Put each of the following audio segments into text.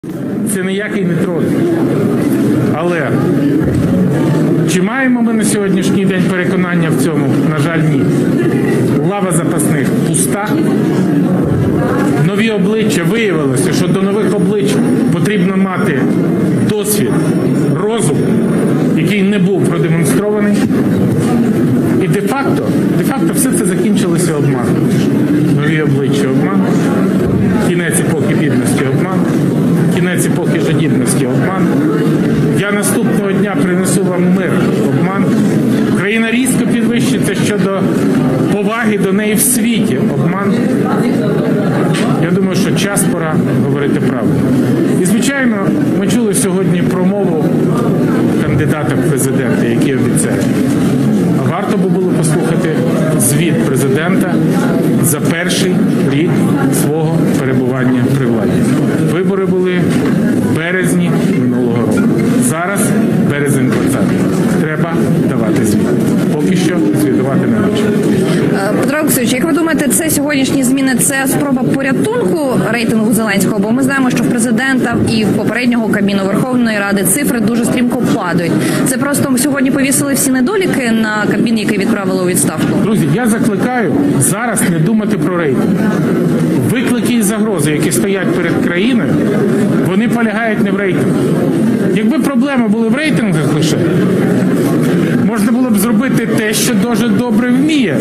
Це ніякий не троль. Але чи маємо ми на сьогоднішній день переконання в цьому? На жаль, ні. Лава запасних пуста. Нові обличчя, виявилося, що до нових облич потрібно мати досвід, розум, який не був продемонстрований. І де-факто все це закінчилося обманом. Нові обличчя обман, кінець епохи бідності обман, кінець епохи жадібності обман. Я наступного дня принесу вам мир обман. Україна різко підвищиться щодо поваги до неї в світі обман. Я думаю, що час пора говорити правду. І, звичайно, ми чули сьогодні промову кандидата в президенти, який обіцяє. Варто би було послухати звіт президента за перший рік свого перебування при владі. Вибори були в березні минулого року. Зараз березень 20-го. Треба давати звіт. Поки що звітувати не хоче. Петро Олексійович, як ви думаєте, це сьогоднішні зміни – це спроба порятунку рейтингу Зеленського? Бо ми знаємо, що в президента і в попереднього Кабміну Верховної Ради цифри дуже стрімко падають. Це просто сьогодні повісили всі недоліки на Кабмін, який відправили у відставку? Друзі, я закликаю зараз не думати про рейтинг. Виклики і загрози, які стоять перед країною, вони полягають не в рейтингу. Якби проблеми були в рейтингах лише, можна було б зробити те, що дуже добре вміє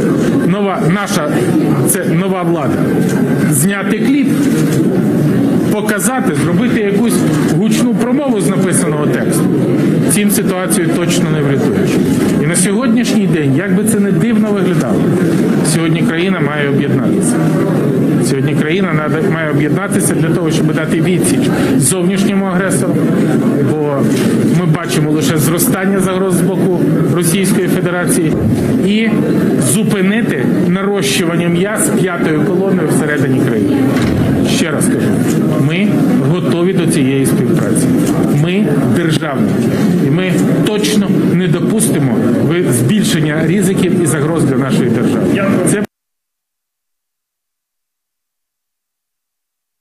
це нова влада. Зняти кліп, показати, зробити якусь гучну промову з написаного тексту. Цим ситуацію точно не врятуєш. І на сьогоднішній день, як би це не дивно виглядало, сьогодні країна має об'єднатися. Сьогодні країна має об'єднатися для того, щоб дати відсіч зовнішньому агресору, бо ми бачимо лише зростання загроз з боку Російської Федерації і зупинити нарощування м'яс п'ятою колоною всередині країни. Ще раз кажу, ми готові до цієї співпраці. Ми державні. І ми точно не допустимо збільшення ризиків і загроз для нашої держави.